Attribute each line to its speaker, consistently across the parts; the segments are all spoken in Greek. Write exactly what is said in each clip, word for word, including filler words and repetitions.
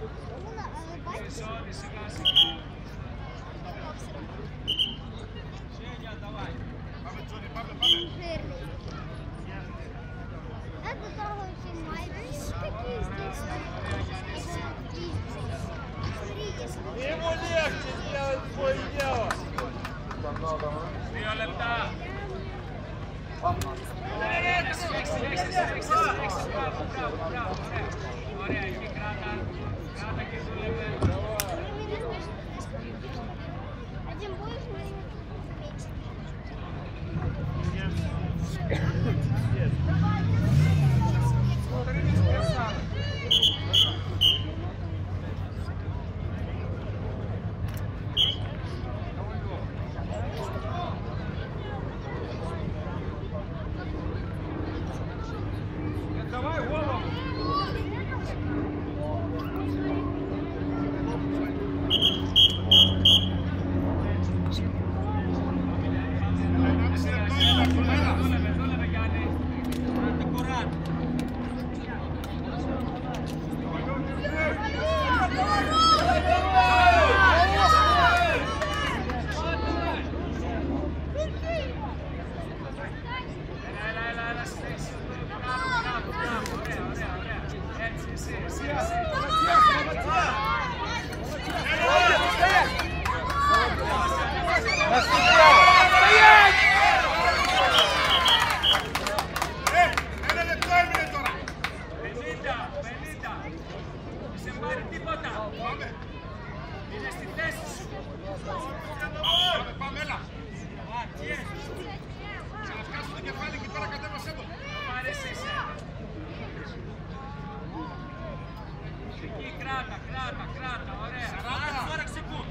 Speaker 1: Ему легче делать свое дело.
Speaker 2: Δύο λεπτά. Ωραία, εκεί κράτα. Κράτα και δούλευε. Είναι στη θέση σου. Πάμε, πάμε, έλα. Ξανασκάσου το κεφάλι και τώρα κατέβασέ το. Μ' αρέσει εσένα. Εκεί κράτα, κράτα, κράτα, ωραία. Άρα τώρα ξεκούν.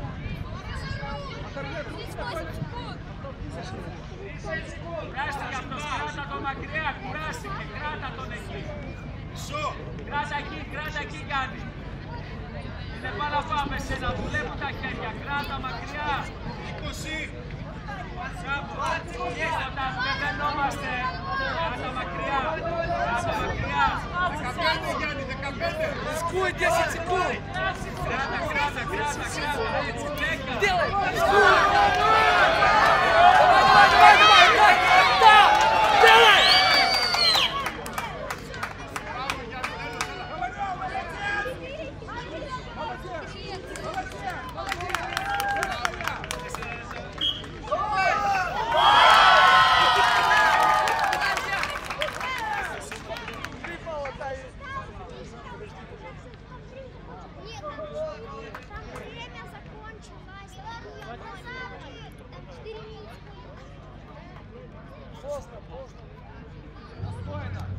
Speaker 2: Κουράστηκε αυτός, κράτα το μακριά, κουράστηκε, κράτα τον εκεί. Κράτα εκεί, κράτα εκεί Γιάννη. Είναι πάρα πάμε σε να δουλεύουν τα χέρια, κράτα μακριά. είκοσι. Όταν δεν φαινόμαστε, κράτα μακριά, κράτα μακριά. δεκαπέντε Γιάννη, δεκαπέντε.
Speaker 3: Рискуй, десять секунд.
Speaker 2: Κράτα, κράτα, κράτα, κράτα, έτσι, δέκα.